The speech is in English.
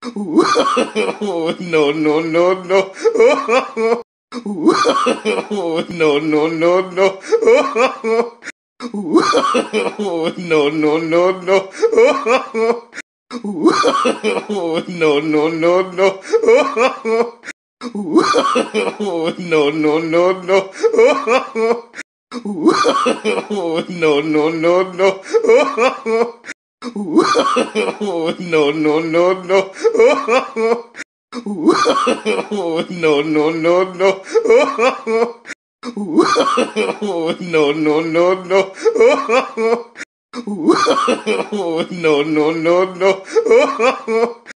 No, no, no, no. No, no, no, no. No, no, no, no. No, no, no, no. No, no, no, no. No, no, no, no. No, no, no, no. No, no, no, no. No, no, no, no. No, no, no, no.